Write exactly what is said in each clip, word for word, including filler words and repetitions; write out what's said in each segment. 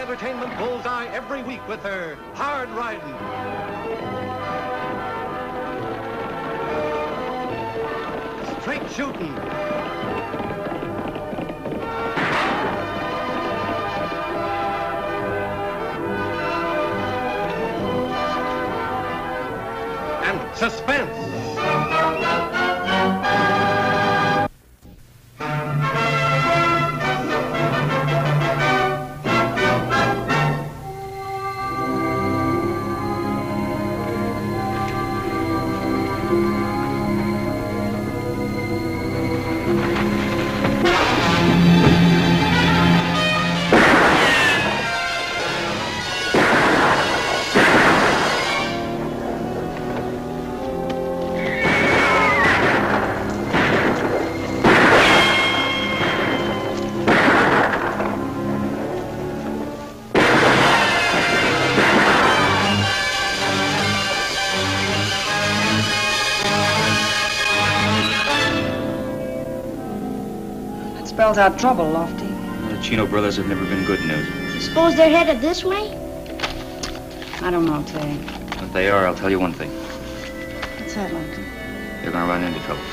entertainment bullseye every week with her hard riding. Straight shooting. And suspense. Spells out trouble, Lofty. The Chino brothers have never been good news. You suppose they're headed this way? I don't know, Tagg. If they are, I'll tell you one thing. What's that, Lofty? They're gonna run into trouble.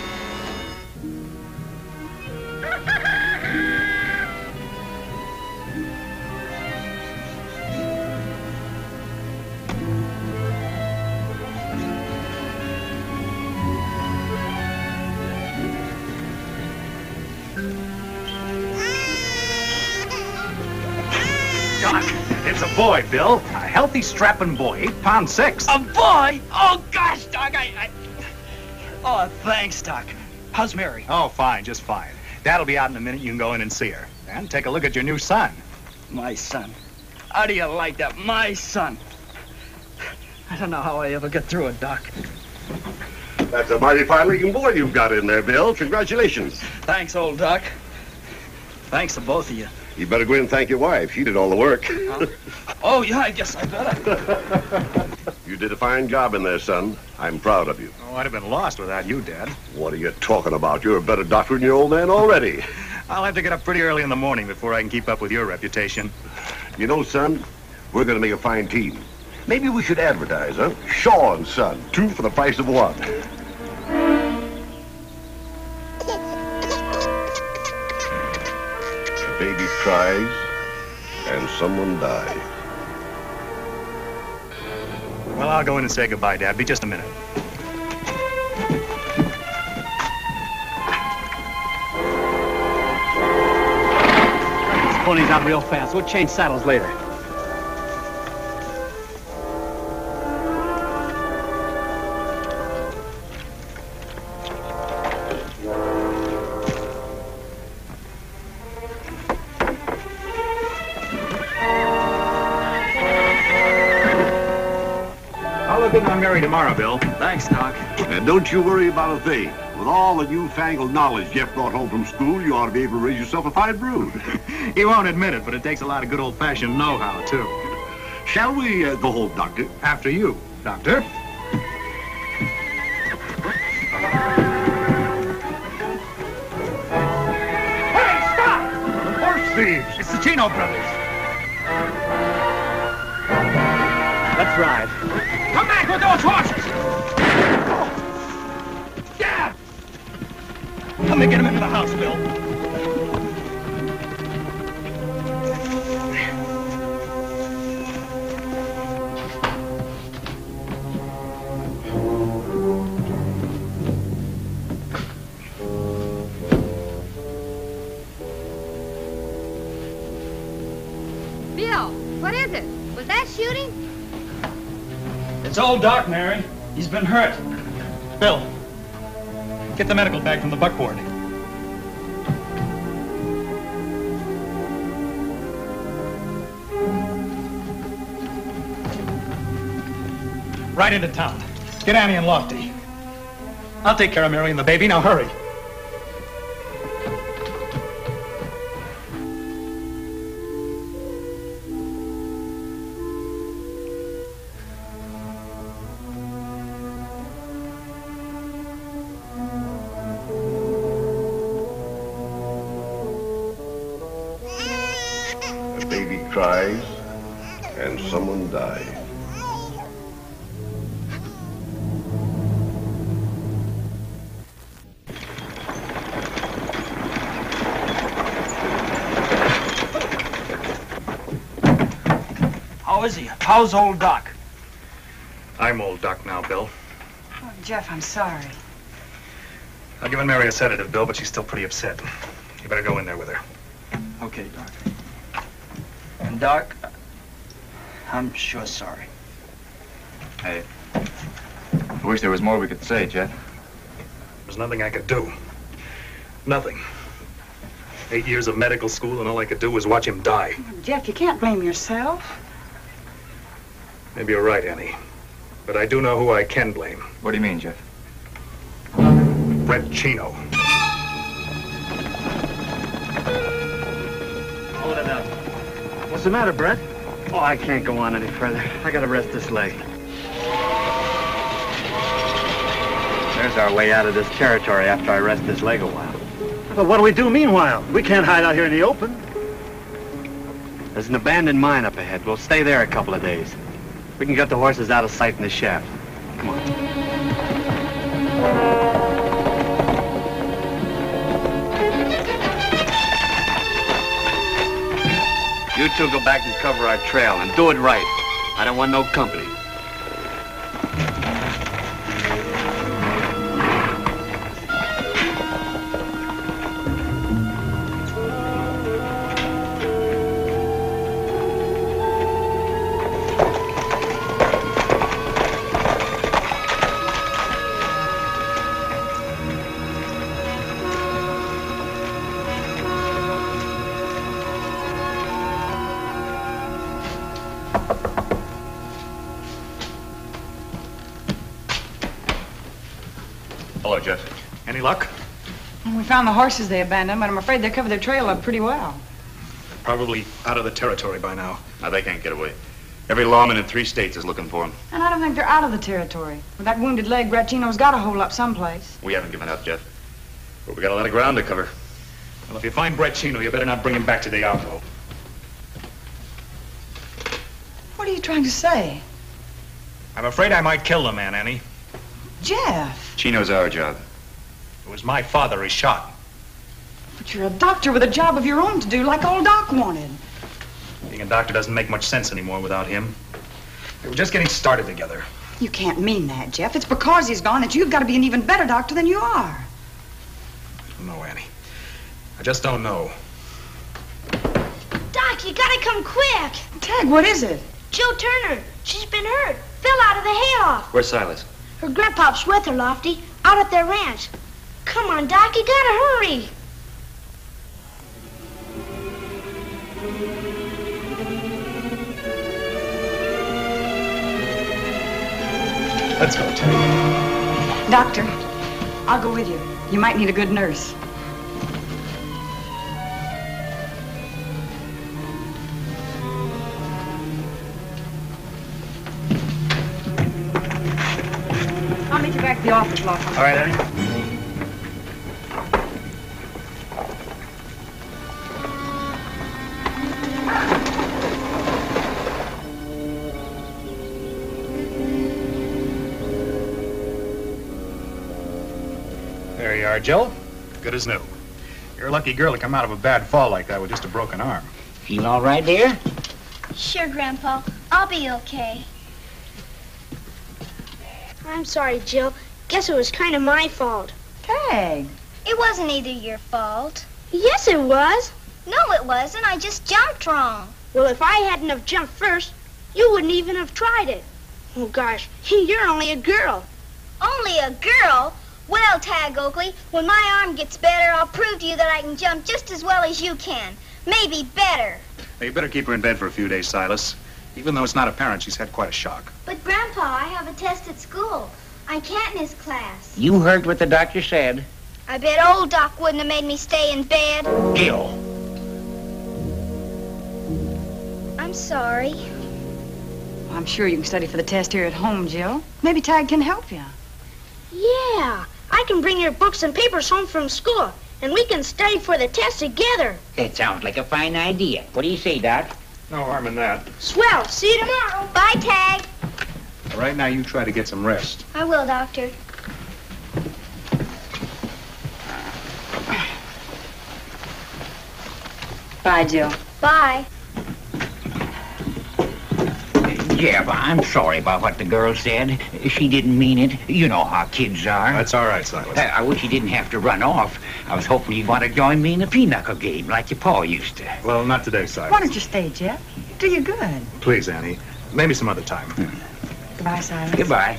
It's a boy, Bill. A healthy, strapping boy. Eight pounds six. A boy? Oh, gosh, Doc, I... I... Oh, thanks, Doc. How's Mary? Oh, fine, just fine. Dad'll be out in a minute. You can go in and see her. And take a look at your new son. My son. How do you like that? My son. I don't know how I ever get through it, Doc. That's a mighty fine-looking boy you've got in there, Bill. Congratulations. Thanks, old Doc. Thanks to both of you. You better go in and thank your wife. She did all the work. Huh? Oh, yeah, I guess I better. You did a fine job in there, son. I'm proud of you. Oh, I'd have been lost without you, Dad. What are you talking about? You're a better doctor than your old man already. I'll have to get up pretty early in the morning before I can keep up with your reputation. You know, son, we're going to make a fine team. Maybe we should advertise, huh? Shaw and Son, two for the price of one. A baby cries, and someone dies. Well, I'll go in and say goodbye, Dad. Be just a minute. This pony's out real fast. We'll change saddles later. Look on Mary tomorrow, Bill. Thanks, Doc. And don't you worry about a thing. With all the newfangled knowledge Jeff brought home from school, you ought to be able to raise yourself a fine brood. He won't admit it, but it takes a lot of good old-fashioned know-how, too. Shall we uh, go home, Doctor? After you, Doctor. Hey, stop! The horse thieves! It's the Chino brothers. Let's ride. Come back with those horses! Yeah! Let me get him into the house, Bill. Bill, what is it? Was that shooting? It's old Doc, Mary. He's been hurt. Bill, get the medical bag from the buckboard. Right into town. Get Annie and Lofty. I'll take care of Mary and the baby. Now hurry. The baby cries, and someone die. How is he? How's old Doc? I'm old Doc now, Bill. Oh, Jeff, I'm sorry. I've given Mary a sedative, Bill, but she's still pretty upset. You better go in there with her. Okay, Doc. And Doc, I'm sure sorry. Hey, I wish there was more we could say, Jeff. There's nothing I could do. Nothing. Eight years of medical school, and all I could do was watch him die. Jeff, you can't blame yourself. Maybe you're right, Annie. But I do know who I can blame. What do you mean, Jeff? Brett Chino. Hold it up. What's the matter, Brett? Oh, I can't go on any further. I gotta rest this leg. There's our way out of this territory after I rest this leg a while. Well, what do we do meanwhile? We can't hide out here in the open. There's an abandoned mine up ahead. We'll stay there a couple of days. We can get the horses out of sight in the shaft. Come on. You two go back and cover our trail, and do it right. I don't want no company. Hello, Jeff. Any luck? Well, we found the horses they abandoned, but I'm afraid they covered their trail up pretty well. Probably out of the territory by now. Now, they can't get away. Every lawman in three states is looking for them. And I don't think they're out of the territory. With that wounded leg, Brett Chino's got to hold up someplace. We haven't given up, Jeff. But we got a lot of ground to cover. Well, if you find Brett Chino, you better not bring him back to Diablo. What are you trying to say? I'm afraid I might kill the man, Annie. Jeff! Chino's our job. It was my father he shot. But you're a doctor with a job of your own to do, like old Doc wanted. Being a doctor doesn't make much sense anymore without him. They were just getting started together. You can't mean that, Jeff. It's because he's gone that you've got to be an even better doctor than you are. I don't know, Annie. I just don't know. Doc, you gotta come quick. Tagg, what is it? Joe Turner, she's been hurt. Fell out of the hayloft. Where's Silas? Her grandpop's with her, Lofty, out at their ranch. Come on, Doc, you gotta hurry. Let's go, Tagg. Doctor, I'll go with you. You might need a good nurse. I'll meet you back at the office, Lofty. All right, Annie. There you are, Joe. Good as new. You're a lucky girl to come out of a bad fall like that with just a broken arm. Feel all right, dear? Sure, Grandpa. I'll be okay. I'm sorry, Jill. Guess it was kind of my fault. Tagg. It wasn't either your fault. Yes, it was. No, it wasn't. I just jumped wrong. Well, if I hadn't have jumped first, you wouldn't even have tried it. Oh, gosh, you're only a girl. Only a girl? Well, Tagg Oakley, when my arm gets better, I'll prove to you that I can jump just as well as you can. Maybe better. Now, you better keep her in bed for a few days, Silas. Even though it's not apparent, she's had quite a shock. But, Grandpa, I have a test at school. I can't miss class. You heard what the doctor said. I bet old Doc wouldn't have made me stay in bed. Jill. I'm sorry. Well, I'm sure you can study for the test here at home, Jill. Maybe Tagg can help you. Yeah, I can bring your books and papers home from school, and we can study for the test together. That sounds like a fine idea. What do you say, Doc? No harm in that. Swell. See you tomorrow. Bye, Tagg. Right now, you try to get some rest. I will, Doctor. Bye, Jill. Bye. Jeff, I'm sorry about what the girl said. She didn't mean it. You know how kids are. That's all right, Silas. I, I wish you didn't have to run off. I was hoping you'd want to join me in a pinochle game like your pa used to. Well, not today, Silas. Why don't you stay, Jeff? Do you good. Please, Annie. Maybe some other time. Goodbye, Silas. Goodbye.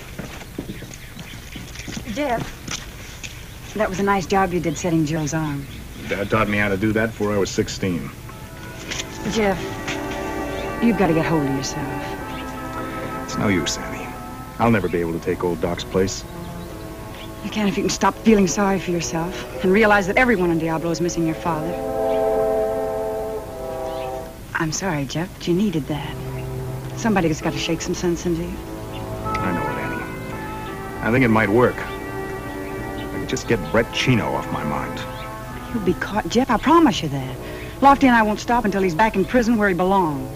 Jeff, that was a nice job you did setting Jill's arm. Dad taught me how to do that before I was sixteen. Jeff, you've got to get hold of yourself. It's no use, Annie. I'll never be able to take old Doc's place. You can if you can stop feeling sorry for yourself and realize that everyone in Diablo is missing your father. I'm sorry, Jeff, but you needed that. Somebody's got to shake some sense into you. I know it, Annie. I think it might work. I could just get Brett Chino off my mind. He'll be caught, Jeff, I promise you that. Lofty and I won't stop until he's back in prison where he belongs.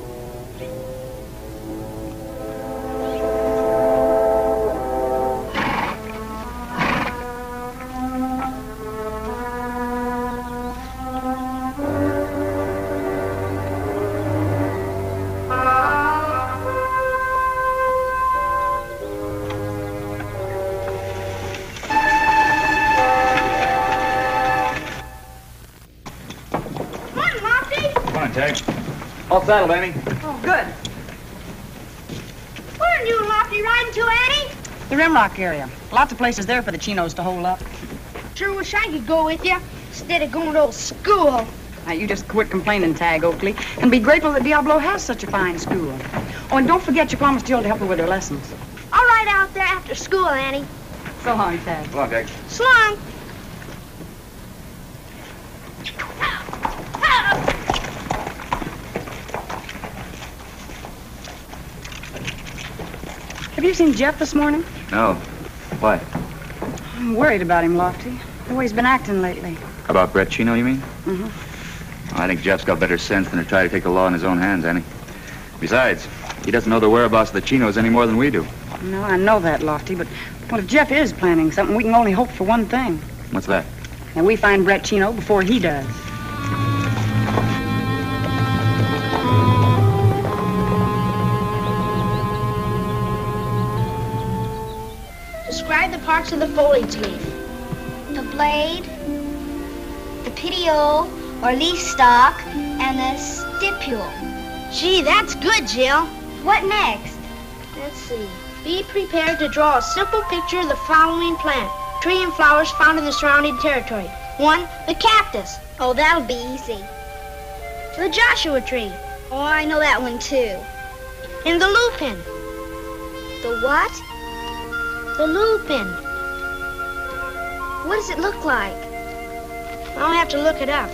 Tagg. All settled, Annie. Oh, good. Where are you and Lofty riding to, Annie? The Rimrock area. Lots of places there for the Chinos to hold up. Sure wish I could go with you instead of going to old school. Now, you just quit complaining, Tagg Oakley, and be grateful that Diablo has such a fine school. Oh, and don't forget you promised Jill to help her with her lessons. I'll ride out there after school, Annie. So long, Tagg. Come on, Tagg. So long. Have you seen Jeff this morning? No. Why? I'm worried about him, Lofty. The way he's been acting lately. About Brett Chino, you mean? Mm-hmm. I think Jeff's got better sense than to try to take the law in his own hands, Annie. Besides, he doesn't know the whereabouts of the Chinos any more than we do. No, I know that, Lofty, but well, if Jeff is planning something, we can only hope for one thing. What's that? And we find Brett Chino before he does. Describe the parts of the foliage leaf. The blade, the petiole, or leaf stalk, and the stipule. Gee, that's good, Jill. What next? Let's see. Be prepared to draw a simple picture of the following plant, tree, and flowers found in the surrounding territory. One, the cactus. Oh, that'll be easy. The Joshua tree. Oh, I know that one, too. And the lupin. The what? The lupin. What does it look like? I'll have to look it up.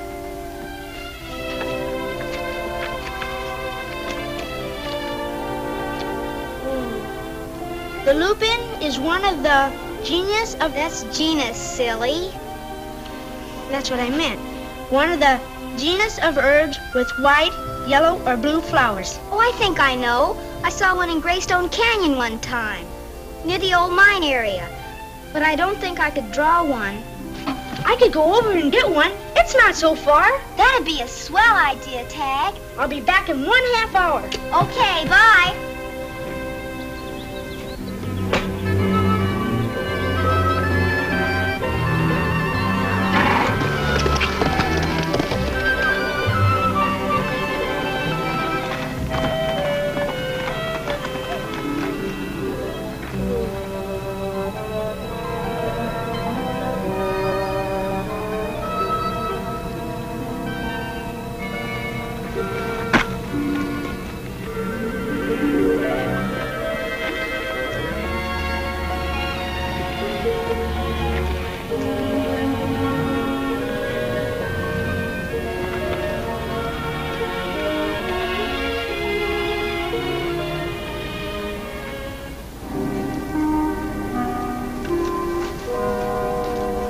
The lupin is one of the genus of... That's genus, silly. That's what I meant. One of the genus of herbs with white, yellow, or blue flowers. Oh, I think I know. I saw one in Greystone Canyon one time, near the old mine area. But I don't think I could draw one. I could go over and get one. It's not so far. That'd be a swell idea, Tagg. I'll be back in one half hour. Okay, bye.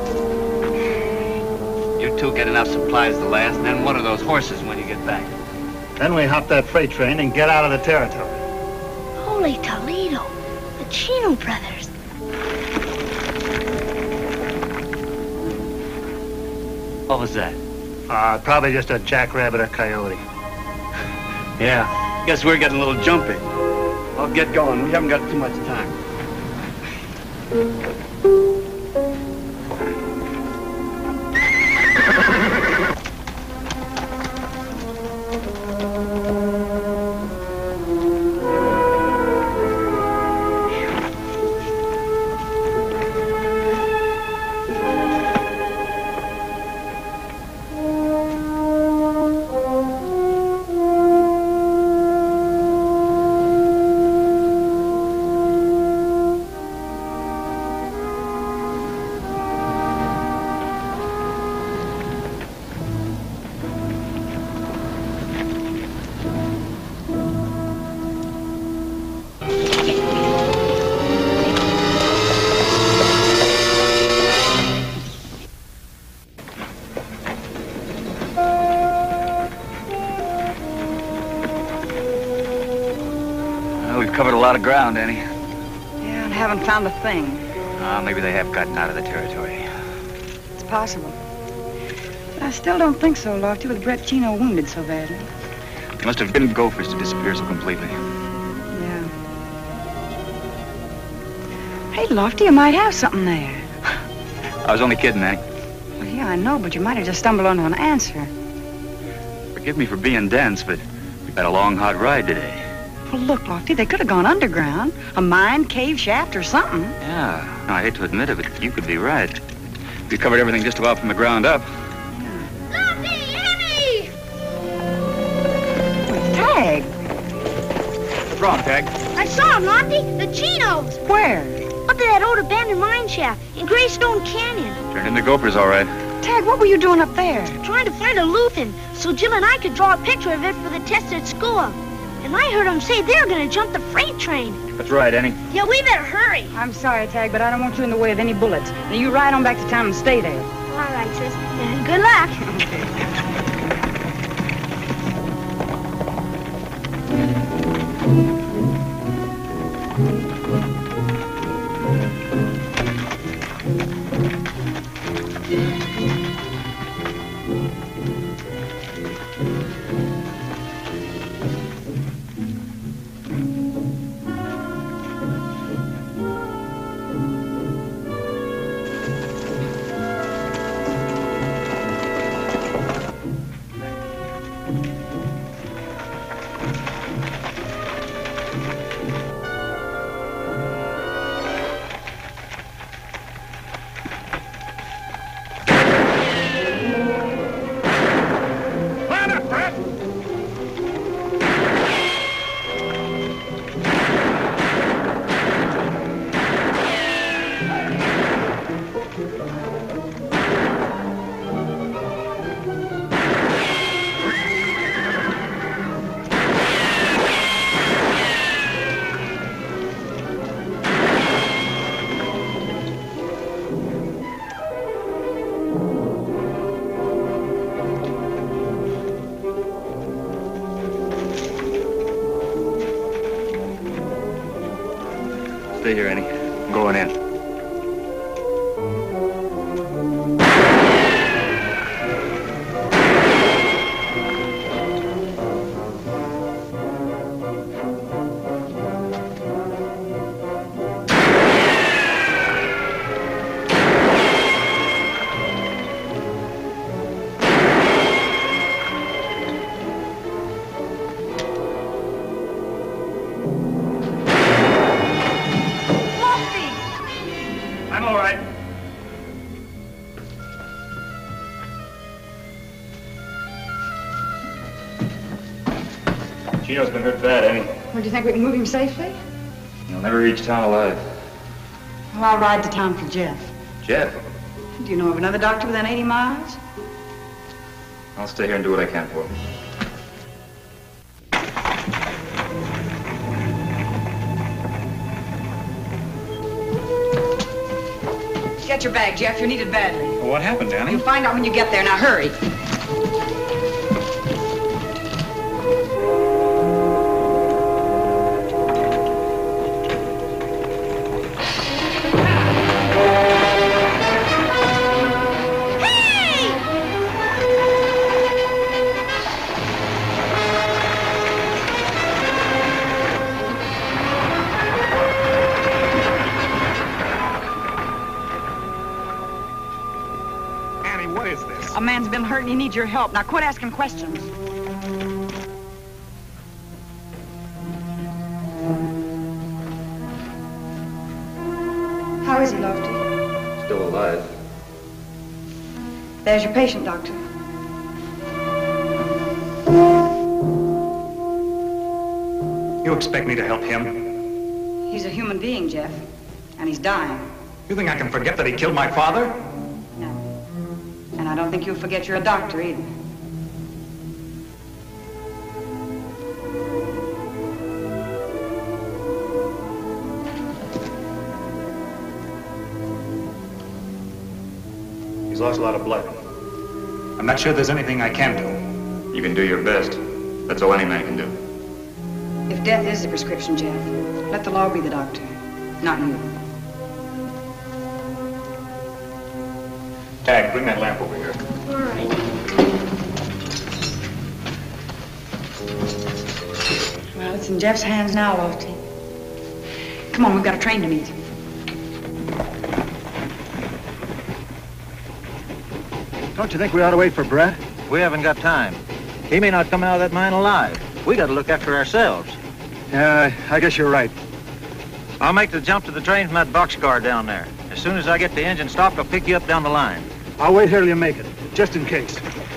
Get enough supplies to last, and then what are those horses when you get back? Then we hop that freight train and get out of the territory. Holy Toledo, the Chino brothers. What was that? Uh, probably just a jackrabbit or coyote. Yeah, guess we're getting a little jumpy. I'll get going. We haven't got too much time. Covered a lot of ground, Annie. Yeah, and haven't found a thing. Uh, maybe they have gotten out of the territory. It's possible. But I still don't think so, Lofty, with Brett Chino wounded so badly. He must have been gophers to disappear so completely. Yeah. Hey, Lofty, you might have something there. I was only kidding, Annie. Well, yeah, I know, but you might have just stumbled onto an answer. Forgive me for being dense, but we've had a long, hot ride today. Well, look, Lofty, they could have gone underground. A mine, cave, shaft, or something. Yeah. No, I hate to admit it, but you could be right. We covered everything just about from the ground up. Lofty, Annie! Tagg. What's wrong, Tagg? I saw him, Lofty. The Chinos. Where? Up at that old abandoned mine shaft in Greystone Canyon. Turned into gophers, all right. Tagg, what were you doing up there? Trying to find a lupin so Jill and I could draw a picture of it for the test at school. And I heard them say they're going to jump the freight train. That's right, Annie. Yeah, we better hurry. I'm sorry, Tagg, but I don't want you in the way of any bullets. Now, you ride on back to town and stay there. All right, sis. And good luck. Stay here, Annie. I'm going in. Chino's been hurt bad, Annie. Well, do you think we can move him safely? He'll never reach town alive. Well, I'll ride to town for Jeff. Jeff? Do you know of another doctor within eighty miles? I'll stay here and do what I can for him. Get your bag, Jeff. You're needed badly. Well, what happened, Annie? You'll find out when you get there. Now, hurry. A man's been hurt and he needs your help. Now quit asking questions. How is he, Lofty? Still alive. There's your patient, Doctor. You expect me to help him? He's a human being, Jeff, and he's dying. You think I can forget that he killed my father? No. And I don't think you'll forget you're a doctor either. He's lost a lot of blood. I'm not sure there's anything I can do. You can do your best. That's all any man can do. If death is the prescription, Jeff, let the law be the doctor, not you. Tagg, bring that lamp over here. All right. Well, it's in Jeff's hands now, Lofty. Come on, we've got a train to meet. Don't you think we ought to wait for Brett? We haven't got time. He may not come out of that mine alive. We got to look after ourselves. Yeah, I guess you're right. I'll make the jump to the train from that boxcar down there. As soon as I get the engine stopped, I'll pick you up down the line. I'll wait here till you make it, just in case.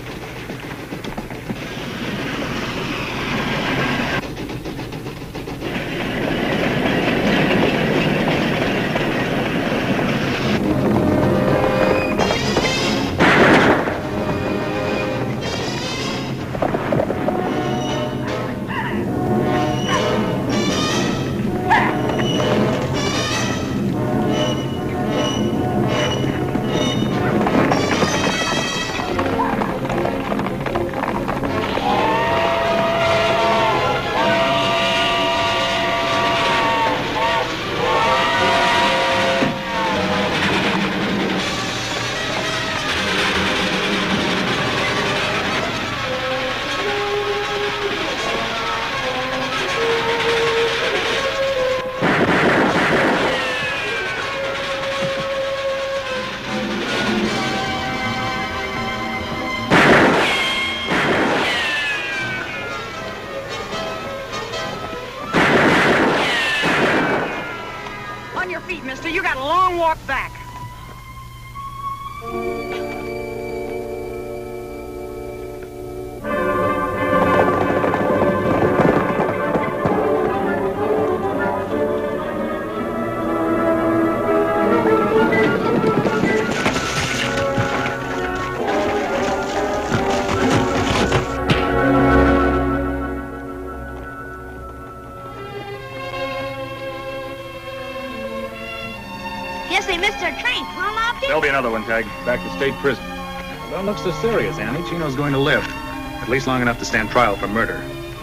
Another one, Tagg. Back to state prison. Don't look so serious, Annie. Chino's going to live. At least long enough to stand trial for murder.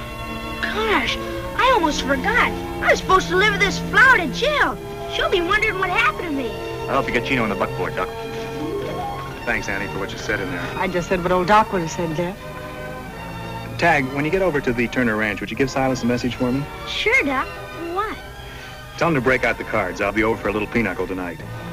Gosh, I almost forgot. I was supposed to live with this Florida jail. She'll be wondering what happened to me. I'll help you get Chino in the buckboard, Doc. Thanks, Annie, for what you said in there. I just said what old Doc would have said, Jeff. Tagg, when you get over to the Turner Ranch, would you give Silas a message for me? Sure, Doc. What? Tell him to break out the cards. I'll be over for a little pinochle tonight.